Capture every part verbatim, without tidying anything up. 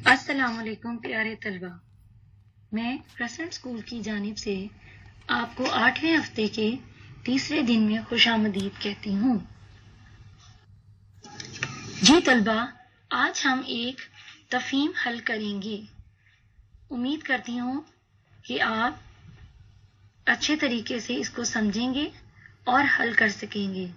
السلام علیکم پیارے طلبہ، میں کرسنٹ اسکول کی جانب سے آپ کو آٹھویں ہفتے کے تیسرے دن میں خوش آمدید کہتی ہوں۔ جی طلبہ، آج ہم ایک تفہیم حل کریں گے۔ امید کرتی ہوں کہ آپ اچھے طریقے سے اس کو سمجھیں گے اور حل کر سکیں گے۔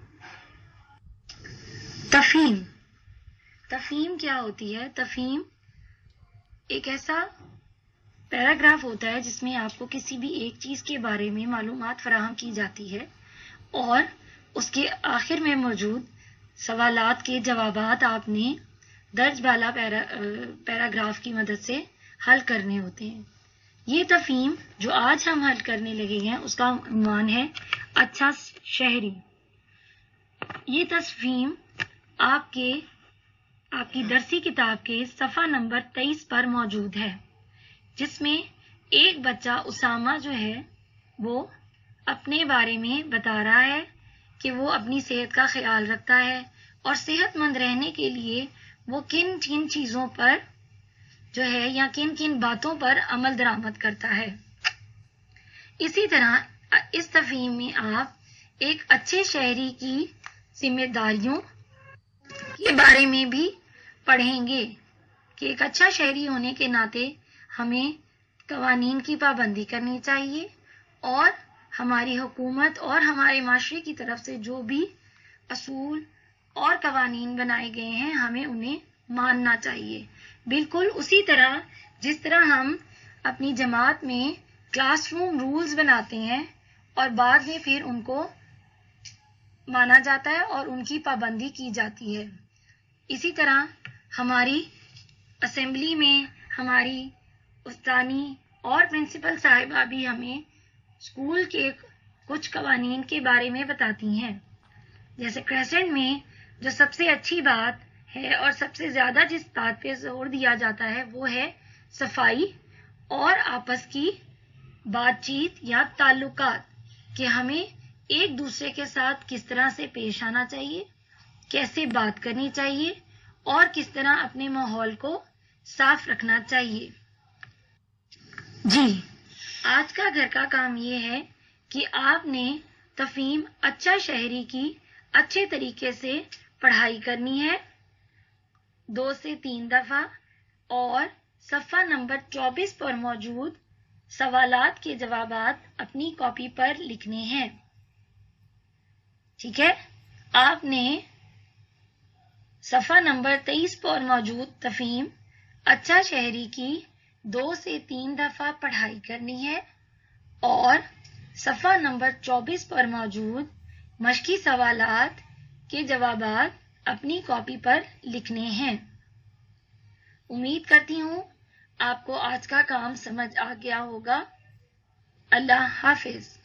تفہیم تفہیم کیا ہوتی ہے؟ تفہیم ایک ایسا پیراگراف ہوتا ہے جس میں آپ کو کسی بھی ایک چیز کے بارے میں معلومات فراہم کی جاتی ہے اور اس کے آخر میں موجود سوالات کے جوابات آپ نے درج بالا پیرا پیراگراف کی مدد سے حل کرنے ہوتے ہیں۔ یہ تفہیم جو آج ہم حل کرنے لگے ہیں اس کا عنوان ہے اچھا شہری۔ یہ تفہیم آپ کے آپ کی درسی کتاب کے صفحہ نمبر تیئیس پر موجود ہے، جس میں ایک بچہ اسامہ جو ہے وہ اپنے بارے میں بتا رہا ہے کہ وہ اپنی صحت کا خیال رکھتا ہے اور صحت مند رہنے کے لیے وہ کن کن چیزوں پر جو ہے یا کن کن باتوں پر عمل درآمد کرتا ہے۔ اسی طرح اس تفہیم میں آپ ایک اچھے شہری کی ذمہ داریوں کے بارے میں بھی پڑھیں گے کہ ایک اچھا شہری ہونے کے ناطے ہمیں قوانین کی پابندی کرنی چاہیے اور ہماری حکومت اور ہمارے معاشرے کی طرف سے جو بھی اصول اور قوانین بنائے گئے ہیں ہمیں انہیں ماننا چاہیے۔ بالکل اسی طرح جس طرح ہم اپنی جماعت میں کلاس روم رولز بناتے ہیں اور بعد میں پھر ان کو مانا جاتا ہے اور ان کی پابندی کی جاتی ہے، اسی طرح ہماری اسمبلی میں ہماری استانی اور پرنسپل صاحبہ بھی ہمیں اسکول کے کچھ قوانین کے بارے میں بتاتی ہیں۔ جیسے کرسنٹ میں جو سب سے اچھی بات ہے اور سب سے زیادہ جس بات پہ زور دیا جاتا ہے وہ ہے صفائی اور آپس کی بات چیت یا تعلقات، کہ ہمیں ایک دوسرے کے ساتھ کس طرح سے پیش آنا چاہیے، کیسے بات کرنی چاہیے اور کس طرح اپنے ماحول کو صاف رکھنا چاہیے۔ جی، آج کا گھر کا کام یہ ہے کہ آپ نے تفہیم اچھا شہری کی اچھے طریقے سے پڑھائی کرنی ہے دو سے تین دفعہ اور صفحہ نمبر چوبیس پر موجود سوالات کے جوابات اپنی کاپی پر لکھنے ہیں۔ ٹھیک ہے، آپ نے صفحہ نمبر تیئیس پر موجود تفہیم اچھا شہری کی دو سے تین دفعہ پڑھائی کرنی ہے اور صفحہ نمبر چوبیس پر موجود مشقی سوالات کے جوابات اپنی کاپی پر لکھنے ہیں۔ امید کرتی ہوں آپ کو آج کا کام سمجھ آ گیا ہوگا۔ اللہ حافظ۔